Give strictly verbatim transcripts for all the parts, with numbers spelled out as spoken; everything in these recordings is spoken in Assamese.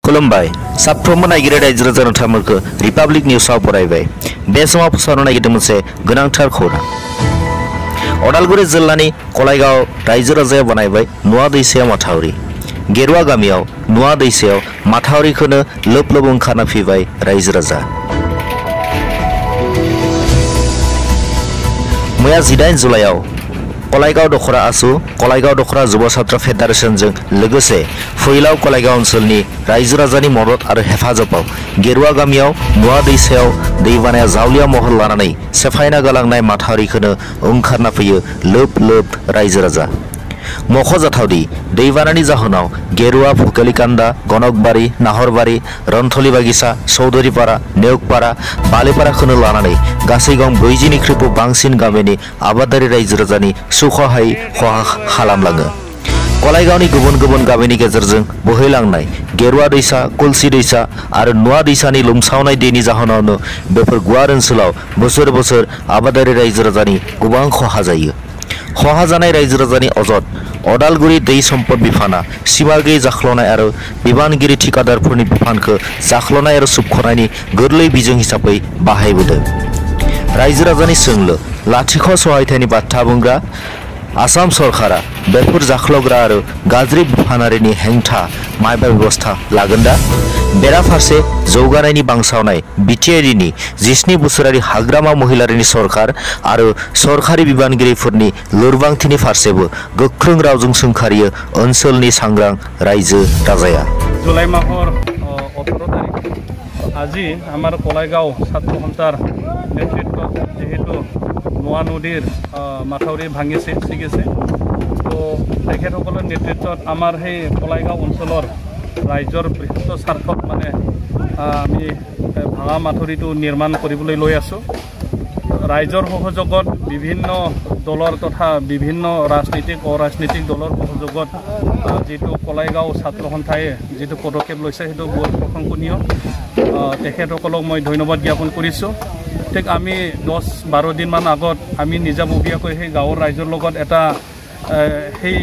खुलुमबाय साफ्रोमबो नायगिरि रायजो राजा नोंथांमोनखौ रिपाब्लिक निउसाव बरायबाय। बे समाव फोसावनो नागिरदों मोनसे गोनांथार खौरां। अदालगुरि जिल्लानि कलाइगाव रायजो राजाया बानायबाय नुवा दैसायाव माथावरि। गेरुवा गामियाव नुवा दैसायाव माथावरिखौनो लोब लोब ओंखारना फैबाय रायजो राजा। मैया जिदाइन जुलाइआव कलाइगाव दखरा आसु कलाइगाव दखरा युवा छात्र फेडारेशनजों लोगोसे फैलाव कलाइगाव ओनसोलनि रायजो राजानि मदद आरो हेफाजाबाव गेरुवा गामियाव नुवा दैसायाव दैबानाया जावलिया महर लानानै सेफायना गालांनाय माथावरिखौनो ओंखारना फैयो लोब लोब रायजो राजा। मख'जाथावदि दैबानानि जाहोनाव गेरुवा फुकेलिकान्दा गनकबारि नाहरबारि रन्थलि बागिसा चौधुरीपारा नेउकपारा बालिपाराखौनो लानानै गासै गं ब्रैजिनिख्रुइबो बांसिन गामिनि आबादारि रायजो राजानि सुखहायै खहा खालामलाङो। कलाइगावनि गुबुन गुबुन गामिनि गेजेरजों बोहैलांनाय गेरुवा दैसा कुलसि दैसा आरो नुवा दैसानि लोमसावनाय दैनि जाहोनावनो बेफोर गुवार ओनसोलाव बोसोर बोसोर आबादारि रायजो राजानि गोबां खहा जायो। खहा जानाय रायजो राजानि अजद अदालगुरि दै सम्पद बिफाना सिमा गैयै जाख्ल'नाय आरो बिबानगिरि ठिकादारफोरनि बिफानखौ जाख्ल'नाय आरो सोबख'नायनि गोरलै बिजों हिसाबै बाहायबोदों। रायजो राजानि सोंलु लाथिख' सहायथानि बाथ्रा बुंग्रा आसाम सरकारा बेफोर जाख्ल'ग्रा आरो गाज्रि बिफानारिनि हेंथा मायबा बेबस्था लागोन दा? बेराफारसे जौगानायनि बांसावनाय बिटिआरनि जिस्नि बोसोरारि हाग्रामा महिलारिनि सरकार आरो सरकारि बिबानगिरिफोरनि लोरबांथिनि फारसेबो गोख्रों रावजों सोंखारियो ओनसोलनि सांग्रां रायजो राजाया। जुलाई माहर अठारह तारिख আজি আমার কলাইগাঁও ছাত্র সন্থার নেতৃত্বত যেহেতু নোয়া নদীর মাথাউরি ভাঙিছে ছিগিছে তো তেখেতসকলৰ নেতৃত্বত আমাৰ সেই কলাইগাঁও অঞ্চলৰ ৰাইজৰ বৃহৎ স্বাৰ্থত মানে আমি ভাঙা মাথাউৰিটো নিৰ্মাণ কৰিবলৈ লৈ আছোঁ। ৰাইজৰ সহযোগত বিভিন্ন দলৰ তথা বিভিন্ন ৰাজনৈতিক অৰাজনৈতিক দলৰ সহযোগত যেটো কলাইগাঁও ছাত্ৰ সন্থায়ে যেটো পদক্ষেপ লৈছে সেইটো বহুত প্ৰশংসনীয়। তেখেতসকলক মই ধন্যবাদ জ্ঞাপন কৰিছোঁ। ঠিক আমি দহ বাৰ দিনমান আগত আমি নিজাববীয়াকৈ সেই গাঁৱৰ ৰাইজৰ লগত এটা সেই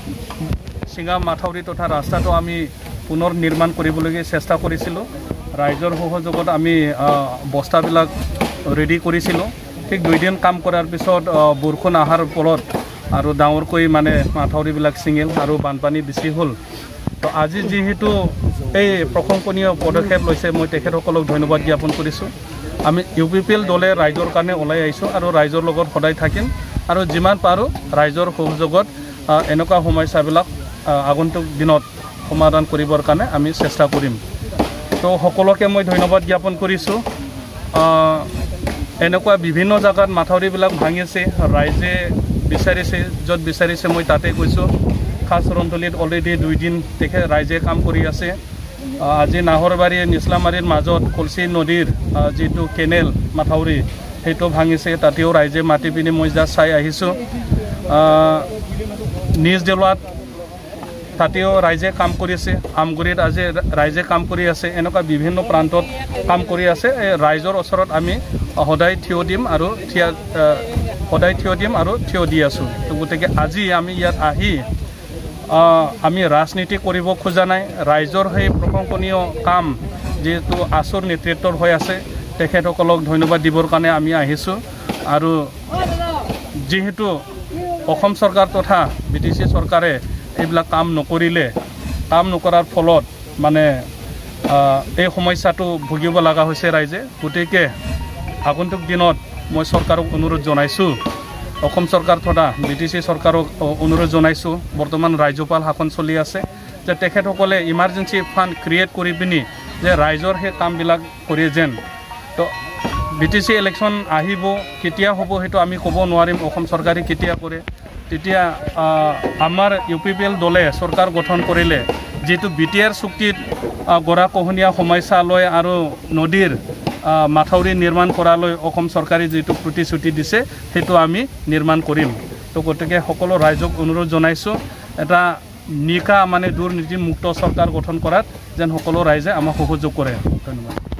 চিঙা মাথাউৰি তথা ৰাস্তাটো আমি পুনৰ নিৰ্মাণ কৰিবলৈ চেষ্টা কৰিছিলোঁ। ৰাইজৰ সহযোগত আমি বস্তাবিলাক ৰেডি কৰিছিলোঁ। ঠিক দুইদিন কাম কৰাৰ পিছত বৰষুণ অহাৰ ফলত আৰু ডাঙৰকৈ মানে মাথাউৰিবিলাক ছিঙিল আৰু বানপানী বেছি হ'ল। তো আজি যেহেতু এই প্ৰশংসনীয় পদক্ষেপ লৈছে মই তেখেতসকলক ধন্যবাদ জ্ঞাপন কৰিছোঁ। আমি ইউ পি পি এল দলে ৰাইজৰ কাৰণে ওলাই আহিছোঁ আৰু ৰাইজৰ লগত সদায় থাকিম আৰু যিমান পাৰোঁ ৰাইজৰ সহযোগত এনেকুৱা সমস্যাবিলাক আগন্তুক দিনত সমাধান কৰিবৰ কাৰণে আমি চেষ্টা কৰিম। তো সকলোকে মই ধন্যবাদ জ্ঞাপন কৰিছোঁ। এনেকুৱা বিভিন্ন জায়গাত মাথাউৰিবিলাক ভাঙিছে, ৰাইজে বিচাৰিছে য'ত বিচাৰিছে মই তাতে গৈছোঁ। খাস ৰন্থলীত অলৰেডি দুইদিন তেখেত ৰাইজে কাম কৰি আছে। আজি নাহৰবাৰী নিচলামাৰীৰ মাজত কলচি নদীৰ যিটো কেনেল মাথাউৰি সেইটো ভাঙিছে, তাতেও ৰাইজে মাতি পিনি মই জাষ্ট চাই আহিছোঁ। নিজ দেৱাত তাতেও ৰাইজে কাম কৰি আছে। আমগুৰিত আজি ৰাইজে কাম কৰি আছে। এনেকুৱা বিভিন্ন প্ৰান্তত কাম কৰি আছে। ৰাইজৰ ওচৰত আমি সদায় থিয় দিম আৰু থিয় সদায় থিয় দিম আৰু থিয় দি আছোঁ। তো গতিকে আজি আমি ইয়াত আহি আমি ৰাজনীতি কৰিব খোজা নাই। ৰাইজৰ সেই প্ৰশংসনীয় কাম যিহেতু আছুৰ নেতৃত্বৰ হৈ আছে তেখেতসকলক ধন্যবাদ দিবৰ কাৰণে আমি আহিছোঁ। আৰু যিহেতু অসম চৰকাৰ তথা বি টি চি চৰকাৰে এইবিলাক কাম নকৰিলে, কাম নকৰাৰ ফলত মানে এই সমস্যাটো ভুগিব লগা হৈছে ৰাইজে। গতিকে আগন্তুক দিনত মই চৰকাৰক অনুৰোধ জনাইছোঁ, অসম চৰকাৰ তথা বি টি চি চৰকাৰক অনুৰোধ জনাইছোঁ, বৰ্তমান ৰাজ্যপাল শাসন চলি আছে, যে তেখেতসকলে ইমাৰ্জেঞ্চি ফাণ্ড ক্ৰিয়েট কৰি পিনি যে ৰাইজৰ সেই কামবিলাক কৰি যেন। তো বি টি চি ইলেকশ্যন আহিব, কেতিয়া হ'ব সেইটো আমি ক'ব নোৱাৰিম অসম চৰকাৰে কেতিয়া কৰে। তেতিয়া আমাৰ ইউ পি পি এল দলে চৰকাৰ গঠন কৰিলে যিটো বি টি আৰ চুক্তিত গৰাখহনীয়া সমস্যা লৈ আৰু নদীৰ মাথাউৰি নিৰ্মাণ কৰালৈ অসম চৰকাৰে যিটো প্ৰতিশ্ৰুতি দিছে সেইটো আমি নিৰ্মাণ কৰিম। তো গতিকে সকলো ৰাইজক অনুৰোধ জনাইছোঁ এটা নিকা মানে দুৰ্নীতিমুক্ত চৰকাৰ গঠন কৰাত যেন সকলো ৰাইজে আমাক সহযোগ কৰে। ধন্যবাদ।